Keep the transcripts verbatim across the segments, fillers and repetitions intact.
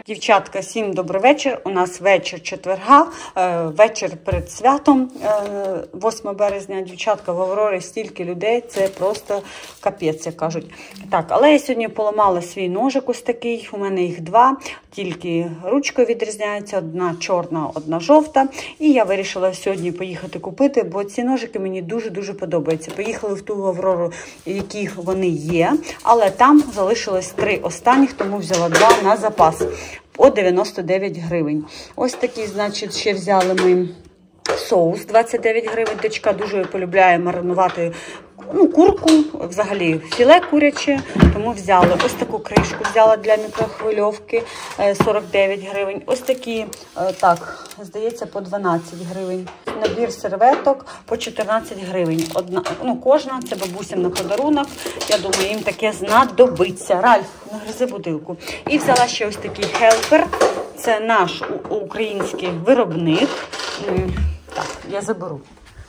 Дівчатка, всім добрий вечір. У нас вечір четверга, вечір перед святом, восьмого березня. Дівчатка, в Аврорі стільки людей, це просто капець, як кажуть. Так, але я сьогодні поламала свій ножик ось такий, у мене їх два, тільки ручкою відрізняється, одна чорна, одна жовта. І я вирішила сьогодні поїхати купити, бо ці ножики мені дуже-дуже подобаються. Поїхали в ту Аврору, в яких вони є, але там залишилось три останніх, тому взяла два на запас. По дев'яносто дев'ять гривень. Ось такий, значить, ще взяли ми соус двадцять дев'ять гривень. Дочка дуже полюбляє маринувати ну, курку, взагалі філе куряче, тому взяли. Ось таку кришку взяла для мікрохвильовки сорок дев'ять гривень. Ось такі, так, здається, по дванадцять гривень. Набір серветок по чотирнадцять гривень. Одна, ну, кожна, це бабусям на подарунок. Я думаю, їм таке знадобиться. Ральф, не гризи бутилку. І взяла ще ось такий хелпер. Це наш український виробник. Так, я заберу.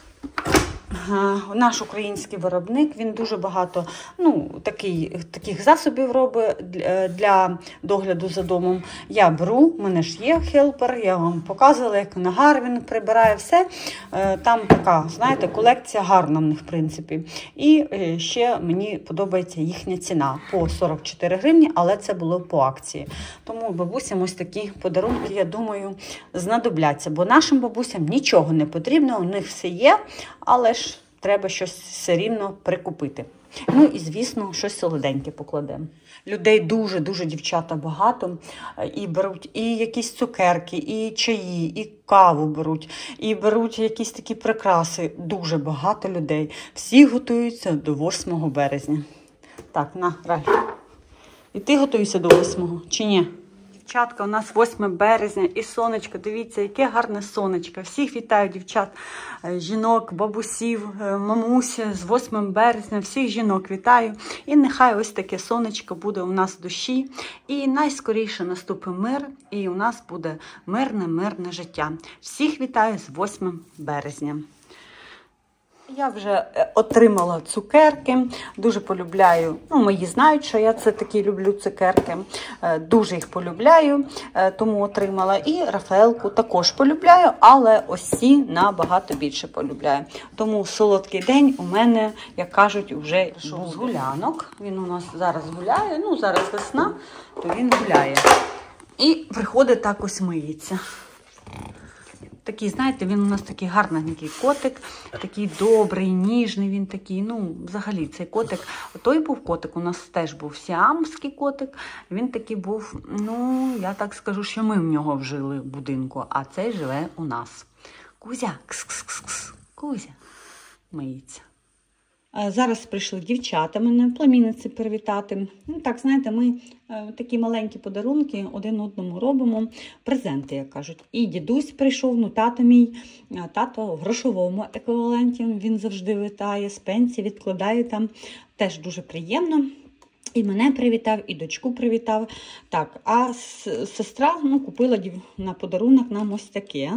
Наш український виробник, він дуже багато ну, такий, таких засобів робить для догляду за домом. Я беру, в мене ж є хелпер, я вам показувала, як нагар він прибирає все. Там така, знаєте, колекція гарна в них, в принципі. І ще мені подобається їхня ціна по сорок чотири гривні, але це було по акції. Тому бабусям ось такі подарунки, я думаю, знадобляться. Бо нашим бабусям нічого не потрібно, у них все є, але ж треба щось все рівно прикупити. Ну і, звісно, щось солоденьке покладемо. Людей дуже-дуже, дівчата, багато. І беруть і якісь цукерки, і чаї, і каву беруть, і беруть якісь такі прикраси. Дуже багато людей. Всі готуються до восьмого березня. Так, на, Раль. І ти готуєшся до восьмого, чи ні? Дівчатка, у нас восьме березня і сонечко. Дивіться, яке гарне сонечко. Всіх вітаю, дівчат, жінок, бабусів, мамусь з восьмим березня. Всіх жінок вітаю. І нехай ось таке сонечко буде у нас в душі. І найскоріше наступить мир, і у нас буде мирне-мирне життя. Всіх вітаю з восьмим березня. Я вже отримала цукерки, дуже полюбляю, ну, мої знають, що я це такі люблю цукерки, дуже їх полюбляю, тому отримала. І Рафаелку також полюбляю, але ось ці набагато більше полюбляю. Тому солодкий день у мене, як кажуть, вже йшов з гулянок. Він у нас зараз гуляє, ну зараз весна, то він гуляє. І приходить так ось миється. Такий, знаєте, він у нас такий гарненький котик, такий добрий, ніжний він такий, ну, взагалі, цей котик, той був котик, у нас теж був сіамський котик, він такий був, ну, я так скажу, що ми в нього вжили в будинку, а цей живе у нас. Кузя, кс-кс-кс, Кузя, миється. Зараз прийшли дівчата мене, племінниці привітати. Ну, так, знаєте, ми е, такі маленькі подарунки один одному робимо, презенти, як кажуть. І дідусь прийшов, ну, тато мій, тато в грошовому еквіваленті, він завжди вітає, з пенсії відкладає там, теж дуже приємно. І мене привітав, і дочку привітав. Так, а сестра ну, купила на подарунок нам ось таке.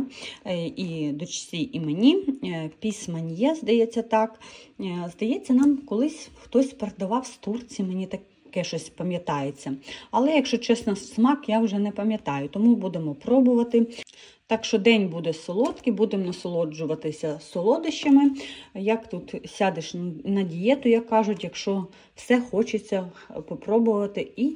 І дочці, і мені. Пісман'є, здається, так. Здається, нам колись хтось передавав з Турції, мені таке щось пам'ятається. Але, якщо чесно, смак я вже не пам'ятаю, тому будемо пробувати. Так що день буде солодкий, будемо насолоджуватися солодощами. Як тут сядеш на дієту, як кажуть, якщо все хочеться попробувати і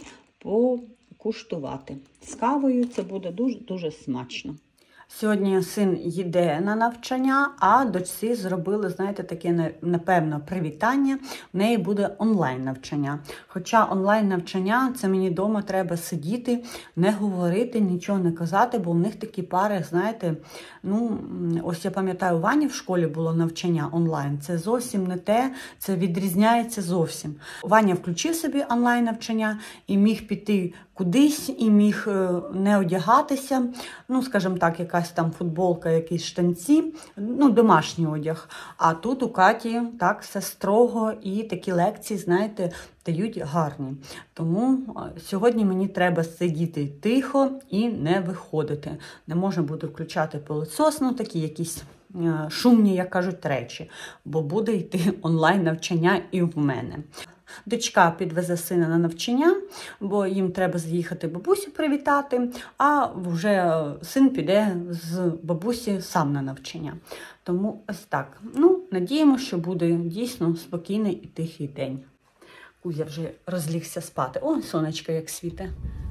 покуштувати. З кавою це буде дуже-дуже смачно. Сьогодні син їде на навчання, а дочці зробили, знаєте, таке, напевно, привітання. В неї буде онлайн-навчання. Хоча онлайн-навчання, це мені вдома треба сидіти, не говорити, нічого не казати, бо в них такі пари, знаєте, ну, ось я пам'ятаю, у Вані в школі було навчання онлайн. Це зовсім не те, це відрізняється зовсім. Ваня включив собі онлайн-навчання і міг піти кудись, і міг не одягатися, ну, скажімо так, якась там футболка, якісь штанці, ну, домашній одяг. А тут у Каті так все строго і такі лекції, знаєте, дають гарні. Тому сьогодні мені треба сидіти тихо і не виходити. Не можна буде включати пилосос, ну, такі якісь шумні, як кажуть, речі, бо буде йти онлайн-навчання і в мене. Дочка підвезе сина на навчання, бо їм треба з'їхати бабусю привітати, а вже син піде з бабусі сам на навчання. Тому ось так. Ну, надіємося, що буде дійсно спокійний і тихий день. Кузя вже розлігся спати. О, сонечко як світе.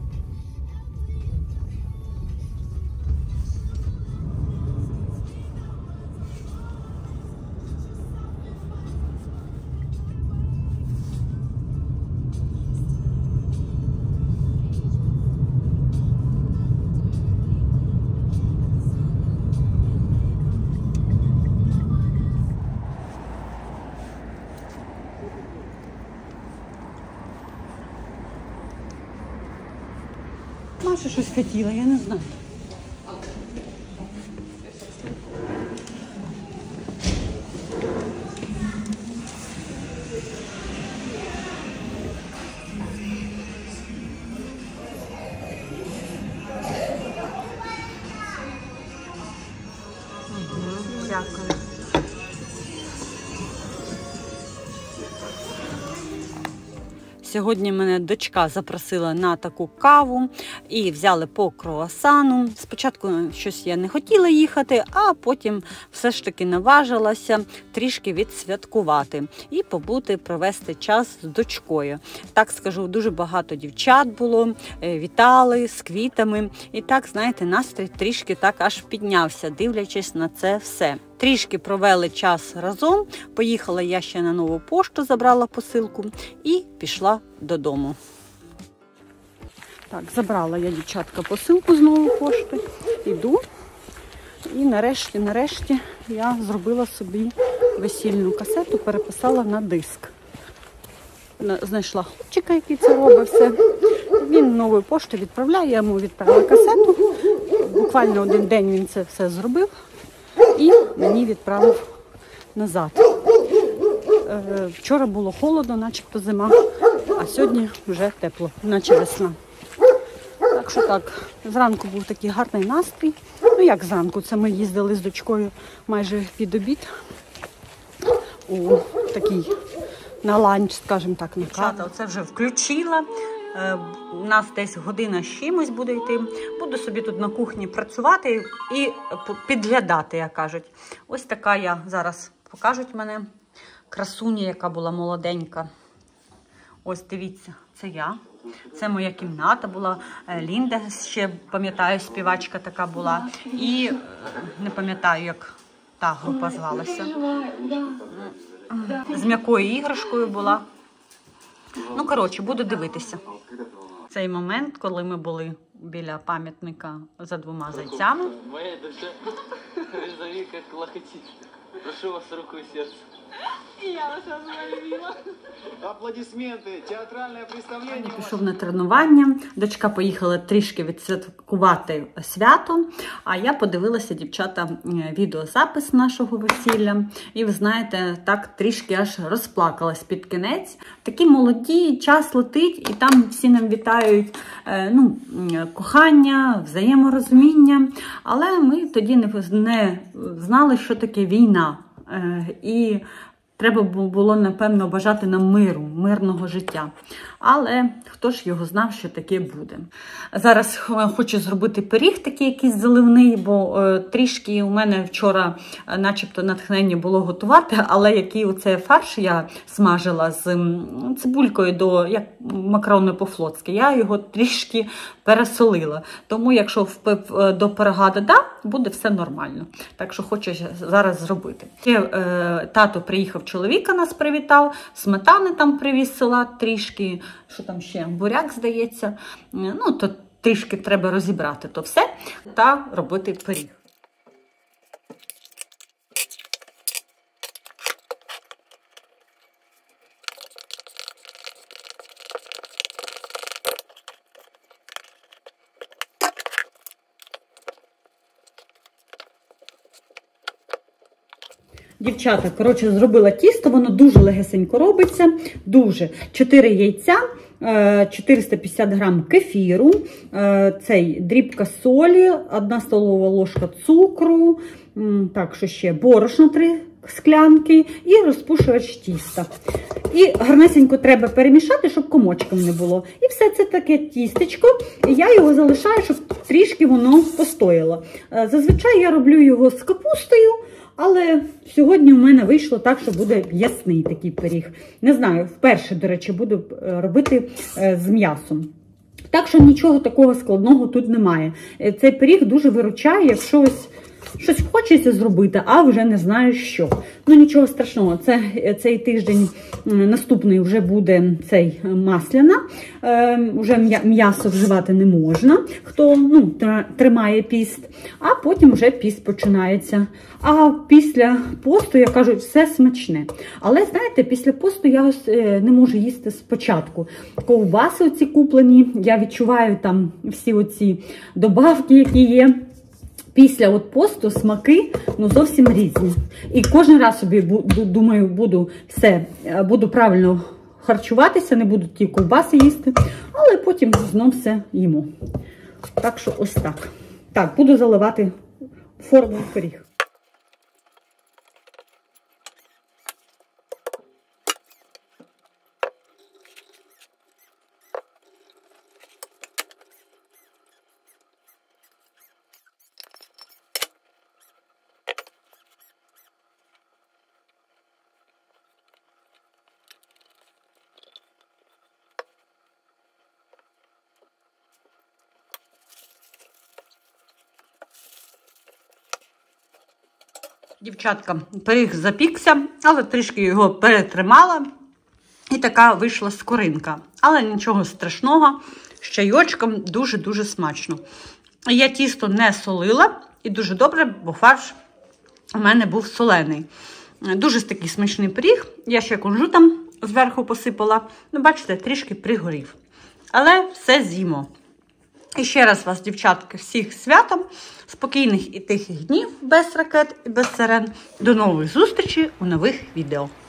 Маша щось хотіла, я не знаю. Угу, дякую. Сьогодні мене дочка запросила на таку каву і взяли по круасану. Спочатку щось я не хотіла їхати, а потім все ж таки наважилася трішки відсвяткувати і побути, провести час з дочкою. Так скажу, дуже багато дівчат було, вітали з квітами. І так, знаєте, настрій трішки так аж піднявся, дивлячись на це все. Трішки провели час разом, поїхала я ще на нову пошту, забрала посилку і пішла додому. Так, забрала я, дівчатка, посилку з нової пошти, іду. І нарешті, нарешті я зробила собі весільну касету, переписала на диск. Знайшла хлопчика, який це робить все. Він новою поштою відправляє, я йому відправила касету. Буквально один день він це все зробив. І мені відправив назад. Е, вчора було холодно, начебто зима, а сьогодні вже тепло, наче весна. Так що так, зранку був такий гарний настрій. Ну як зранку, це ми їздили з дочкою майже під обід у такий на ланч, скажімо так, на каву. Оце вже включила. У нас десь година з чимось буде йти. Буду собі тут на кухні працювати і підглядати, як кажуть. Ось така я зараз, покажуть мене, красуня, яка була молоденька. Ось дивіться, це я. Це моя кімната була. Лінда ще, пам'ятаю, співачка така була. І не пам'ятаю, як та група звалася. З м'якою іграшкою була. Ну, коротше, буду дивитися. Цей момент, коли ми були біля пам'ятника за двома зайцями. Моя душа, різові, як лохотить. Прошу вас руку і серце. І я вас розмовила. Аплодисменти, театральне представлення. Пішов на тренування, дочка поїхала трішки відсвяткувати свято, а я подивилася, дівчата, відеозапис нашого весілля. І ви знаєте, так трішки аж розплакалась під кінець. Такі молоді, час летить, і там всі нам вітають ну, кохання, взаєморозуміння. Але ми тоді не, не знали, що таке війна. І треба було, напевно, бажати нам миру, мирного життя. Але хто ж його знав, що таке буде. Зараз хочу зробити пиріг такий якийсь заливний, бо е, трішки у мене вчора начебто натхнення було готувати, але який оце фарш я смажила з цибулькою до, як макарони по-флотськи, я його трішки пересолила. Тому якщо в, до пирога додам, буде все нормально. Так що хочу зараз зробити. Ще, е, тато приїхав, чоловіка нас привітав, сметани там привіз села трішки, що там ще, буряк, здається. Ну, то трішки треба розібрати то все та робити пиріг. Дівчата, коротше, зробила тісто, воно дуже легесенько робиться, дуже. чотири яйця, чотириста п'ятдесят грам кефіру, цей дрібка солі, одна столова ложка цукру, так, що ще, борошно три склянки і розпушувач тіста. І гарнесенько треба перемішати, щоб комочком не було. І все це таке тістечко, і я його залишаю, щоб трішки воно постояло. Зазвичай я роблю його з капустою, але сьогодні у мене вийшло так, що буде м'ясний такий пиріг. Не знаю, вперше, до речі, буду робити з м'ясом. Так що нічого такого складного тут немає. Цей пиріг дуже виручає, якщо ось щось хочеться зробити, а вже не знаю що. Ну нічого страшного, це, цей тиждень наступний вже буде цей масляна. Е, вже м'ясо вживати не можна, хто ну, тримає піст, а потім вже піст починається. А після посту, я кажу, все смачне. Але, знаєте, після посту я ось не можу їсти спочатку. Ковбаси оці куплені, я відчуваю там всі оці добавки, які є. Після от посту смаки ну, зовсім різні. І кожен раз собі, думаю, буду все, буду правильно харчуватися, не буду ті ковбаси їсти, але потім знов все їмо. Так що ось так. Так, буду заливати форму в пиріг. Дівчатка, пиріг запікся, але трішки його перетримала. І така вийшла скоринка. Але нічого страшного, з чайочком дуже-дуже смачно. Я тісто не солила, і дуже добре, бо фарш у мене був солений. Дуже такий смачний пиріг. Я ще кунжутом зверху посипала. Ну, бачите, трішки пригорів. Але все з'їмо. І ще раз вас, дівчатки, всіх святом, спокійних і тихих днів, без ракет і без сирен. До нових зустрічей у нових відео.